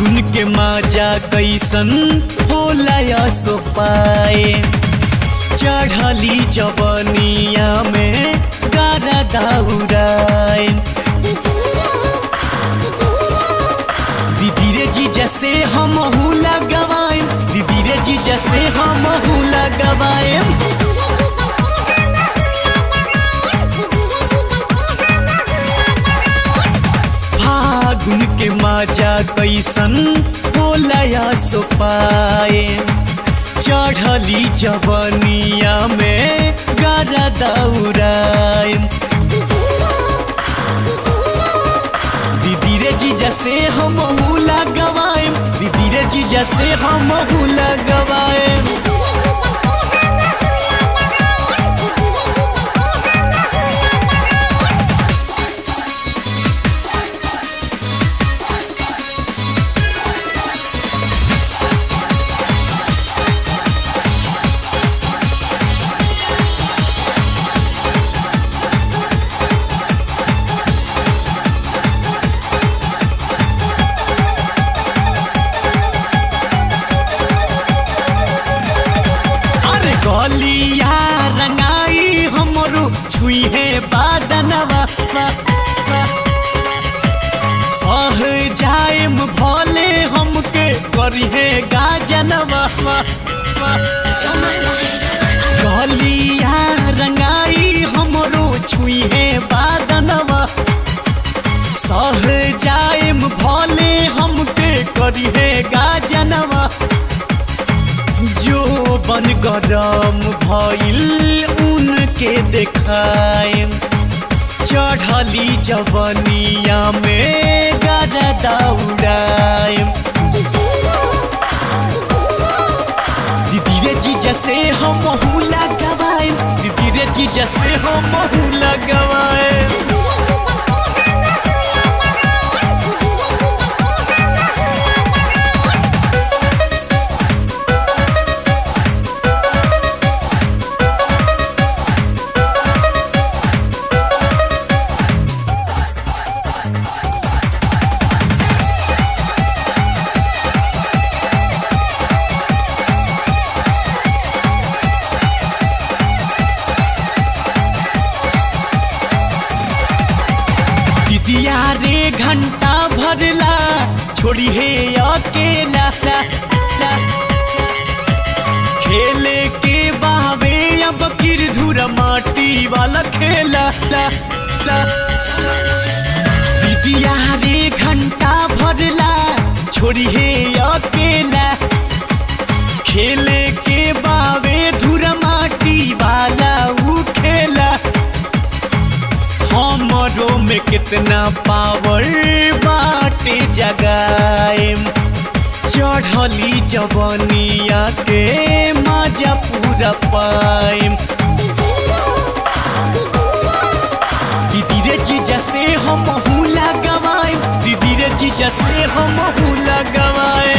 फागुन के मजा कैसन होला या सो पाए चढ़ली जवनिया में गारा दाउराए दीदी रे जीजा से हम लगवाए दीदी रे जीजा से हम लगवाए फागुन के मजा कैसन होला या सो पाए चढ़ली जवनिया में गारा दाउराए दीदी रे जीजा से हम लगवाए दीदी रे जीजा से हम लगवाए गलिया रंगाई हमरो छुई है बादनवा सह जाएम भले हमके करी है गाजनवा गलिया रंगाई हमरो छुई है बादनवा सह जाएम भले हमके करी है गाजनवा जो बन गरम भइल उनके देखाए चढ़ली जवनिया में गारा दाउराए दीदी रे जीजा से हम लगवाए दीदी रे जीजा से हम लगवाए दिया रे घंटा भरला छोड़ी है अकेला खेले के बावे अब किरधुर माटी वाला खेला दिया रे घंटा भरला छोड़ी है अकेला खेले के बावे धुर माटी वाला ऊ खेला हमरो में कितना पावर बाटे जगाए चढ़ली जवनिया के मजा पूरा पाए दीदी रे जीजा से हम लगवाए दीदी रे जीजा से हम लगवाए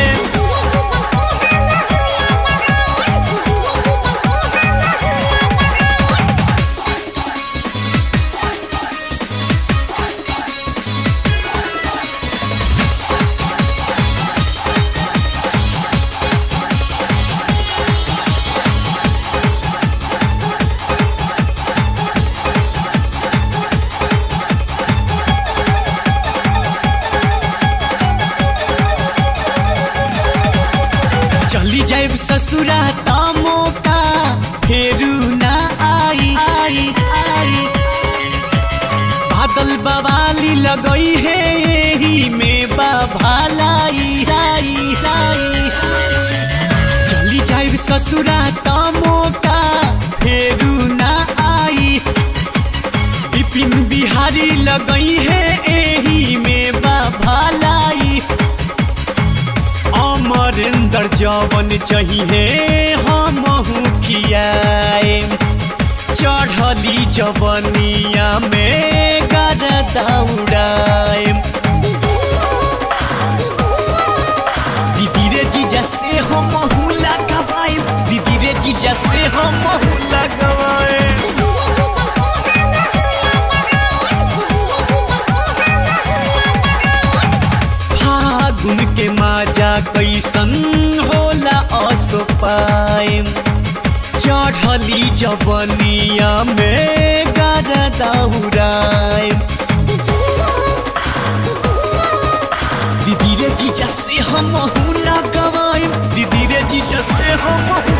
चली जाए ससुरा तामो का फेरू ना आई बादल बवाली लगई है यही में बाभालाई चली जाए ससुरा तामो का फेरू ना आई विपिन बिहारी लगई है यही में बाभालाई अमरेंद्र जवन चाहिए हम खियाए चढ़ली जवनिया में गारा दाउराए दीदी रे जीजा से हम लगवाए दीदी रे जीजा से हम लगवाए फागुन के माजा कैसन होला असो पाएम चढ़ली जवनिया में गारदा उड़ाएम दीदी रे जीजा से हम लगवाएम दीदी रे जीजा से हम